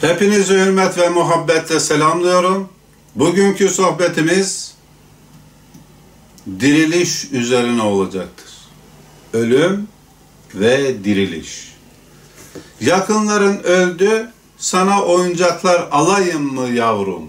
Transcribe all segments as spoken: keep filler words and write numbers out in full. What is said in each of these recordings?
Hepinizi hürmet ve muhabbetle selamlıyorum. Bugünkü sohbetimiz diriliş üzerine olacaktır. Ölüm ve diriliş. Yakınların öldü, sana oyuncaklar alayım mı yavrum?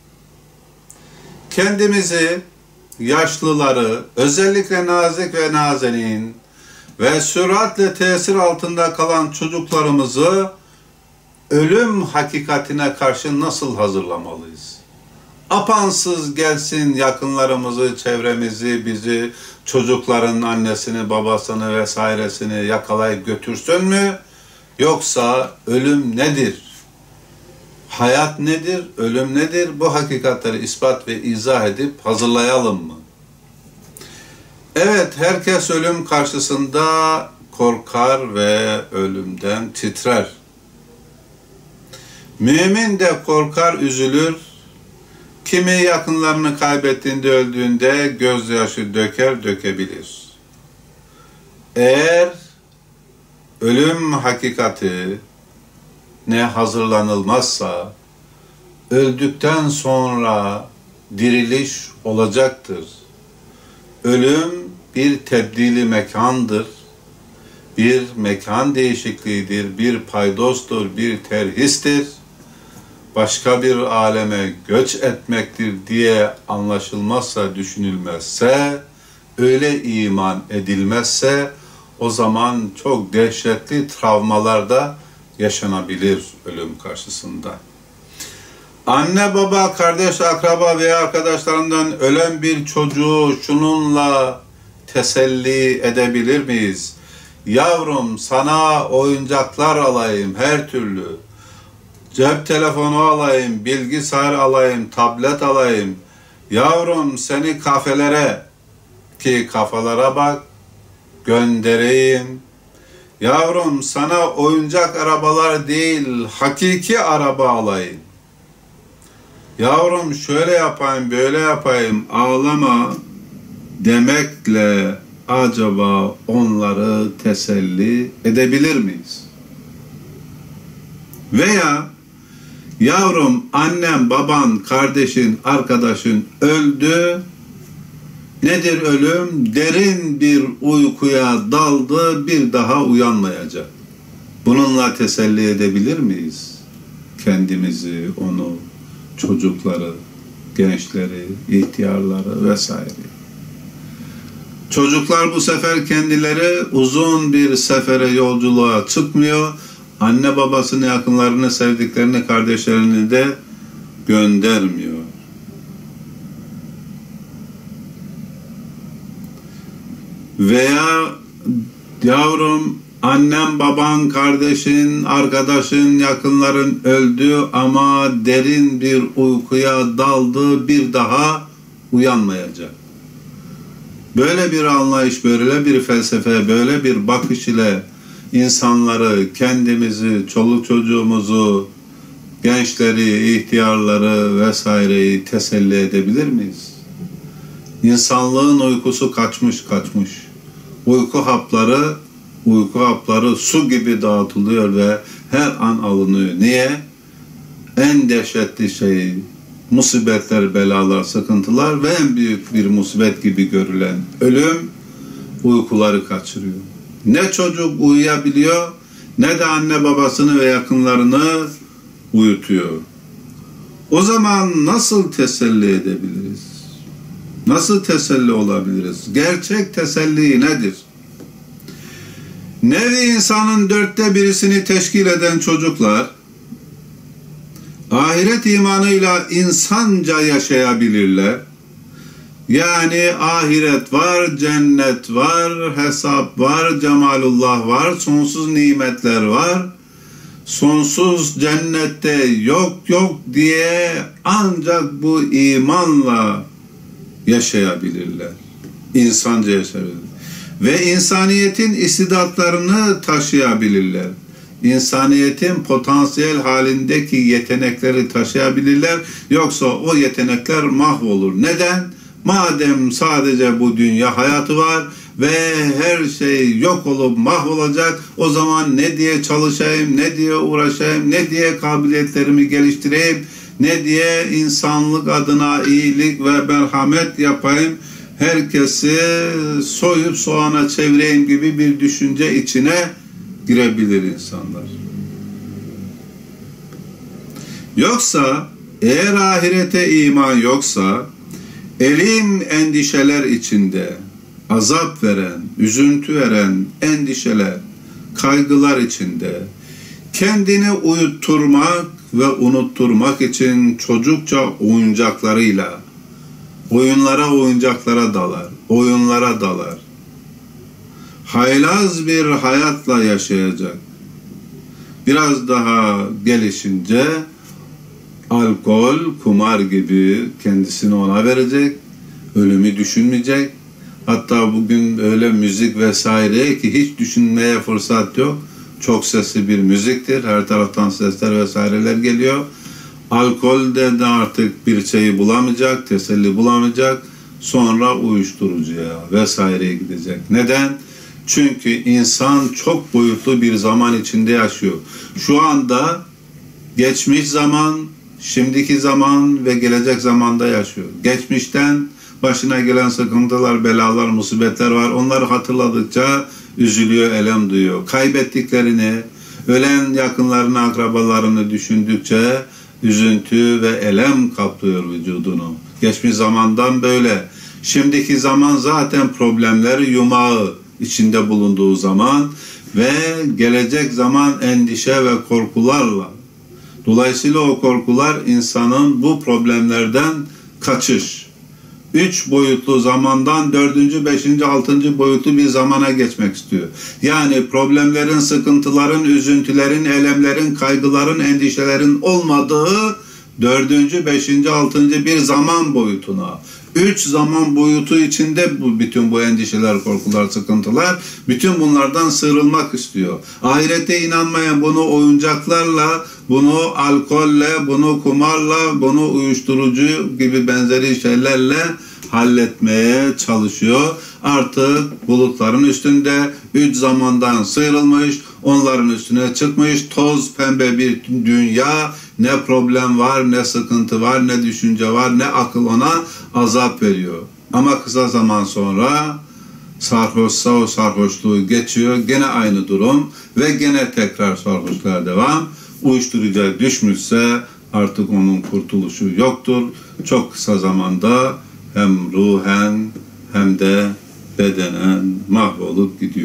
Kendimizi, yaşlıları, özellikle nazik ve nazenin ve süratle tesir altında kalan çocuklarımızı ölüm hakikatine karşı nasıl hazırlamalıyız? Apansız gelsin yakınlarımızı, çevremizi, bizi, çocukların annesini, babasını vesairesini yakalayıp götürsün mü? Yoksa ölüm nedir? Hayat nedir? Ölüm nedir? Bu hakikatleri ispat ve izah edip hazırlayalım mı? Evet, herkes ölüm karşısında korkar ve ölümden titrer. Mümin de korkar, üzülür. Kimi yakınlarını kaybettiğinde, öldüğünde gözyaşı döker, dökebilir. Eğer ölüm hakikati ne hazırlanılmazsa, öldükten sonra diriliş olacaktır. Ölüm bir tebdili mekandır, bir mekan değişikliğidir, bir paydostur, bir terhistir. Başka bir aleme göç etmektir diye anlaşılmazsa, düşünülmezse, öyle iman edilmezse, o zaman çok dehşetli travmalarda yaşanabilir ölüm karşısında. Anne, baba, kardeş, akraba veya arkadaşlarından ölen bir çocuğu şununla teselli edebilir miyiz? Yavrum, sana oyuncaklar alayım her türlü. Cep telefonu alayım, bilgisayar alayım, tablet alayım. Yavrum, seni kafelere, ki kafalara bak, göndereyim. Yavrum, sana oyuncak arabalar değil, hakiki araba alayım. Yavrum, şöyle yapayım, böyle yapayım, ağlama demekle acaba onları teselli edebilir miyiz? Veya yavrum, annem, baban, kardeşin, arkadaşın öldü. Nedir ölüm? Derin bir uykuya daldı, bir daha uyanmayacak. Bununla teselli edebilir miyiz? Kendimizi, onu, çocukları, gençleri, ihtiyarları vesaire. Çocuklar bu sefer kendileri uzun bir sefere, yolculuğa çıkmıyor. Anne babasını, yakınlarını, sevdiklerini, kardeşlerini de göndermiyor. Veya yavrum, annem, baban, kardeşin, arkadaşın, yakınların öldü ama derin bir uykuya daldı, bir daha uyanmayacak. Böyle bir anlayış, böyle bir felsefe, böyle bir bakış ile insanları, kendimizi, çoluk çocuğumuzu, gençleri, ihtiyarları vesaireyi teselli edebilir miyiz? İnsanlığın uykusu kaçmış kaçmış. Uyku hapları, uyku hapları su gibi dağıtılıyor ve her an alınıyor. Niye? En dehşetli şey, musibetler, belalar, sıkıntılar ve en büyük bir musibet gibi görülen ölüm uykuları kaçırıyor. Ne çocuk uyuyabiliyor, ne de anne babasını ve yakınlarını uyutuyor. O zaman nasıl teselli edebiliriz? Nasıl teselli olabiliriz? Gerçek teselli nedir? Nevi insanın dörtte birisini teşkil eden çocuklar, ahiret imanıyla insanca yaşayabilirler. Yani ahiret var, cennet var, hesap var, cemalullah var, sonsuz nimetler var. Sonsuz cennette yok yok diye ancak bu imanla yaşayabilirler. İnsanca yaşayabilirler. Ve insaniyetin istidatlarını taşıyabilirler. İnsaniyetin potansiyel halindeki yetenekleri taşıyabilirler. Yoksa o yetenekler mahvolur. Neden? Madem sadece bu dünya hayatı var ve her şey yok olup mahvolacak. O zaman ne diye çalışayım, ne diye uğraşayım, ne diye kabiliyetlerimi geliştireyim, ne diye insanlık adına iyilik ve merhamet yapayım, herkesi soyup soğana çevireyim gibi bir düşünce içine girebilir insanlar. Yoksa eğer ahirete iman yoksa, elim endişeler içinde, azap veren, üzüntü veren endişeler, kaygılar içinde, kendini uyutturmak ve unutturmak için çocukça oyuncaklarıyla, oyunlara oyuncaklara dalar, oyunlara dalar. Haylaz bir hayatla yaşayacak. Biraz daha gelişince, alkol, kumar gibi kendisini ona verecek, ölümü düşünmeyecek. Hatta bugün öyle müzik vesaire ki hiç düşünmeye fırsat yok. Çok sesli bir müziktir. Her taraftan sesler vesaireler geliyor. Alkolde de artık bir şeyi bulamayacak, teselli bulamayacak. Sonra uyuşturucuya vesaireye gidecek. Neden? Çünkü insan çok boyutlu bir zaman içinde yaşıyor. Şu anda geçmiş zaman, şimdiki zaman ve gelecek zamanda yaşıyor. Geçmişten başına gelen sıkıntılar, belalar, musibetler var. Onları hatırladıkça üzülüyor, elem duyuyor. Kaybettiklerini, ölen yakınlarını, akrabalarını düşündükçe üzüntü ve elem kaplıyor vücudunu. Geçmiş zamandan böyle. Şimdiki zaman zaten problemler yumağı içinde bulunduğu zaman ve gelecek zaman endişe ve korkularla. Dolayısıyla o korkular insanın bu problemlerden kaçış. Üç boyutlu zamandan dördüncü, beşinci, altıncı boyutlu bir zamana geçmek istiyor. Yani problemlerin, sıkıntıların, üzüntülerin, elemlerin, kaygıların, endişelerin olmadığı dördüncü, beşinci, altıncı bir zaman boyutuna. Üç zaman boyutu içinde bu, bütün bu endişeler, korkular, sıkıntılar, bütün bunlardan sıyrılmak istiyor. Ahirete inanmayan bunu oyuncaklarla, bunu alkolle, bunu kumarla, bunu uyuşturucu gibi benzeri şeylerle halletmeye çalışıyor. Artık bulutların üstünde üç zamandan sıyrılmış, onların üstüne çıkmış, toz pembe bir dünya, ne problem var, ne sıkıntı var, ne düşünce var, ne akıl ona azap veriyor. Ama kısa zaman sonra sarhoşsa o sarhoşluğu geçiyor, gene aynı durum ve gene tekrar sarhoşluğa devam. Uyuşturucuya düşmüşse artık onun kurtuluşu yoktur. Çok kısa zamanda hem ruhen hem de bedenen mahvolup gidiyor.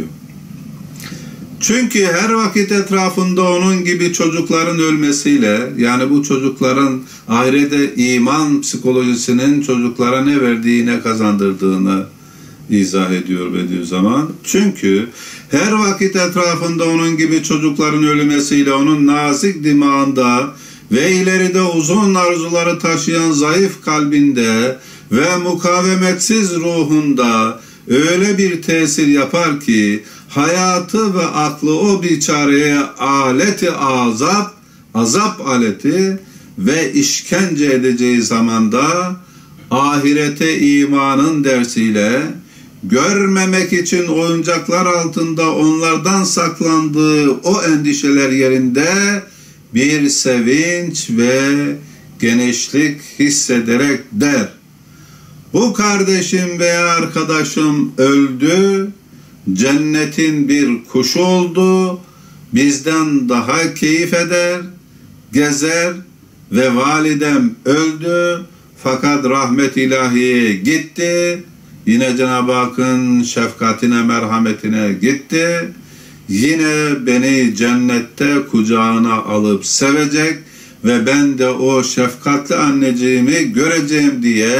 Çünkü her vakit etrafında onun gibi çocukların ölmesiyle, yani bu çocukların ahirete iman psikolojisinin çocuklara ne verdiğine kazandırdığını izah ediyor Bediüzzaman. Çünkü her vakit etrafında onun gibi çocukların ölmesiyle onun nazik dimağında ve ileride uzun arzuları taşıyan zayıf kalbinde ve mukavemetsiz ruhunda öyle bir tesir yapar ki hayatı ve aklı o biçareye aleti azap, azap aleti ve işkence edeceği zamanda ahirete imanın dersiyle görmemek için oyuncaklar altında onlardan saklandığı o endişeler yerinde bir sevinç ve genişlik hissederek der: bu kardeşim veya arkadaşım öldü, cennetin bir kuşu oldu, bizden daha keyif eder, gezer ve validem öldü fakat rahmet ilahiye gitti, yine Cenab-ı Hakk'ın şefkatine, merhametine gitti, yine beni cennette kucağına alıp sevecek ve ben de o şefkatli anneciğimi göreceğim diye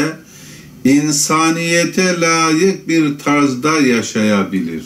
insaniyete layık bir tarzda yaşayabilir.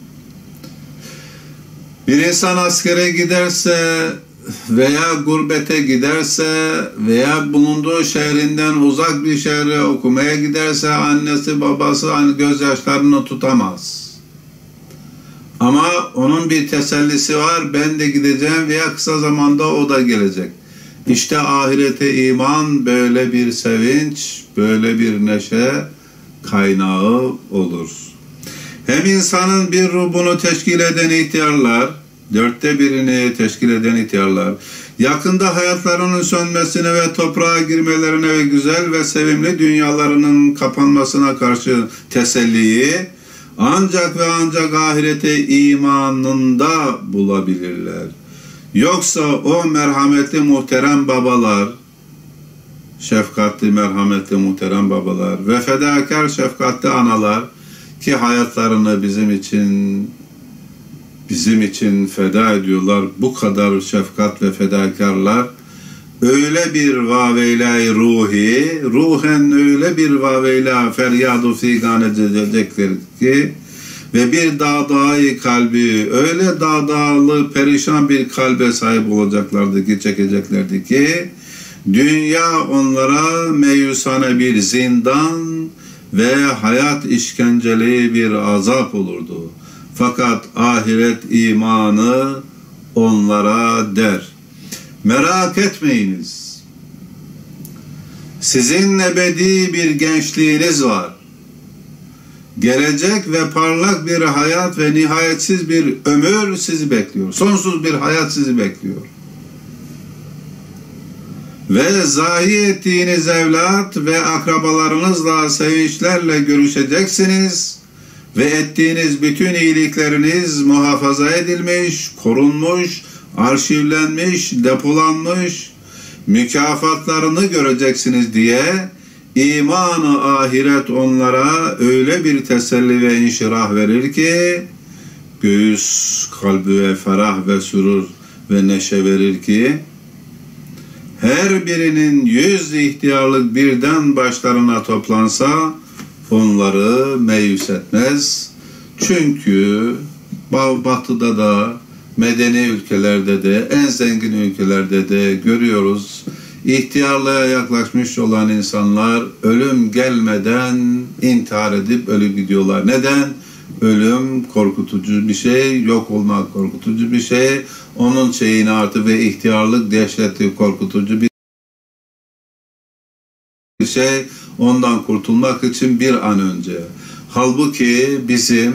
Bir insan askere giderse veya gurbete giderse veya bulunduğu şehrinden uzak bir şehre okumaya giderse annesi babası aynı gözyaşlarını tutamaz. Ama onun bir tesellisi var, ben de gideceğim veya kısa zamanda o da gelecek. İşte ahirete iman böyle bir sevinç, böyle bir neşe kaynağı olur. Hem insanın bir ruhunu teşkil eden ihtiyarlar, dörtte birini teşkil eden ihtiyarlar, yakında hayatlarının sönmesine ve toprağa girmelerine ve güzel ve sevimli dünyalarının kapanmasına karşı teselliyi ancak ve ancak ahirete imanında bulabilirler. Yoksa o merhametli muhterem babalar, şefkatli merhametli muhterem babalar ve fedakar şefkatli analar ki hayatlarını bizim için bizim için feda ediyorlar. Bu kadar şefkat ve fedakarlar öyle bir vaveyla ruhi, ruhen öyle bir vaveyla feryadu figan edecekler ki ve bir dağdağ kalbi, öyle dağdağlı perişan bir kalbe sahip olacaklardı ki, çekeceklerdi ki dünya onlara meyusane bir zindan ve hayat işkenceli bir azap olurdu. Fakat ahiret imanı onlara der: merak etmeyiniz. Sizin ebedi bir gençliğiniz var. Gelecek ve parlak bir hayat ve nihayetsiz bir ömür sizi bekliyor. Sonsuz bir hayat sizi bekliyor. Ve zayi ettiğiniz evlat ve akrabalarınızla sevinçlerle görüşeceksiniz ve ettiğiniz bütün iyilikleriniz muhafaza edilmiş, korunmuş, arşivlenmiş, depolanmış, mükafatlarını göreceksiniz diye iman-ı ahiret onlara öyle bir teselli ve inşirah verir ki, göğüs kalbine ferah ve sürur ve neşe verir ki, her birinin yüz ihtiyarlık birden başlarına toplansa onları meyus etmez. Çünkü batıda da, medeni ülkelerde de, en zengin ülkelerde de görüyoruz. İhtiyarlığa yaklaşmış olan insanlar ölüm gelmeden intihar edip ölüp gidiyorlar. Neden? Ölüm korkutucu bir şey, yok olmak korkutucu bir şey. Onun şeyini artı ve ihtiyarlık dehşeti korkutucu bir şey. Ondan kurtulmak için bir an önce. Halbuki bizim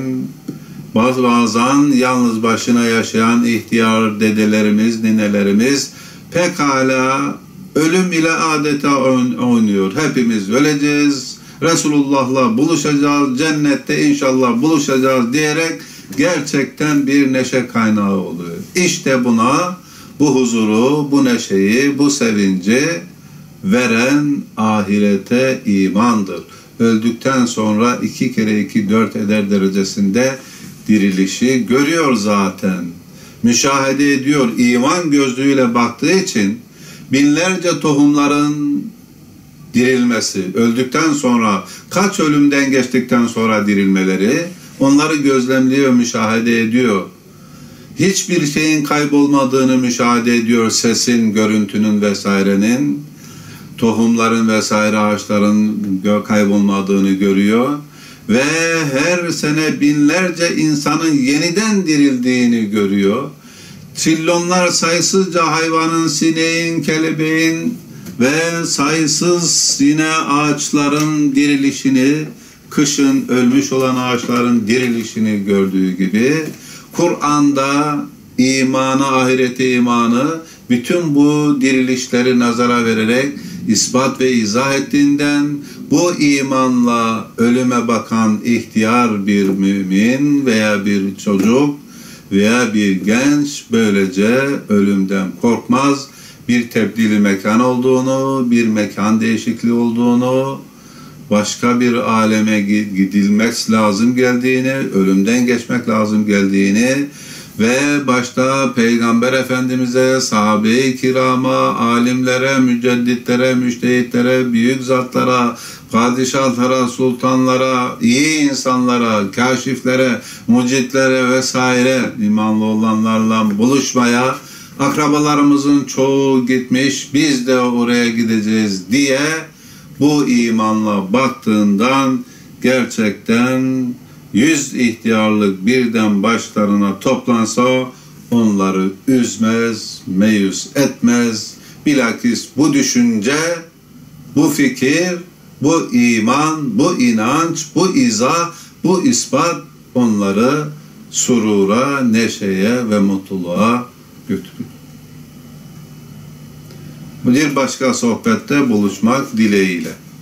bazen yalnız başına yaşayan ihtiyar dedelerimiz, ninelerimiz pekala ölüm ile adeta oynuyor. Hepimiz öleceğiz, Resulullah'la buluşacağız, cennette inşallah buluşacağız diyerek gerçekten bir neşe kaynağı oluyor. İşte buna, bu huzuru, bu neşeyi, bu sevinci veren ahirete imandır. Öldükten sonra iki kere iki dört eder derecesinde dirilişi görüyor zaten. Müşahede ediyor. İman gözlüğüyle baktığı için binlerce tohumların dirilmesi, öldükten sonra, kaç ölümden geçtikten sonra dirilmeleri, onları gözlemliyor, müşahede ediyor. Hiçbir şeyin kaybolmadığını müşahede ediyor, sesin, görüntünün vesairenin, tohumların vesaire ağaçların kaybolmadığını görüyor ve her sene binlerce insanın yeniden dirildiğini görüyor. Trilyonlar sayısızca hayvanın, sineğin, kelebeğin ve sayısız yine ağaçların dirilişini, kışın ölmüş olan ağaçların dirilişini gördüğü gibi Kur'an'da imanı, ahirete imanı bütün bu dirilişleri nazara vererek ispat ve izah ettiğinden bu imanla ölüme bakan ihtiyar bir mümin veya bir çocuk veya bir genç böylece ölümden korkmaz. Bir tebdili mekan olduğunu, bir mekan değişikliği olduğunu, başka bir aleme gidilmek lazım geldiğini, ölümden geçmek lazım geldiğini ve başta Peygamber Efendimiz'e, sahabe-i kirama, alimlere, mücedditlere, müştehitlere, büyük zatlara, padişahlara, sultanlara, iyi insanlara, kaşiflere, mucitlere vesaire imanlı olanlarla buluşmaya, akrabalarımızın çoğu gitmiş, biz de oraya gideceğiz diye bu imanla baktığından gerçekten yüz ihtiyarlık birden başlarına toplansa onları üzmez, meyus etmez. Bilakis bu düşünce, bu fikir, bu iman, bu inanç, bu izah, bu ispat onları surura, neşeye ve mutluluğa götürür. Bir başka sohbette buluşmak dileğiyle.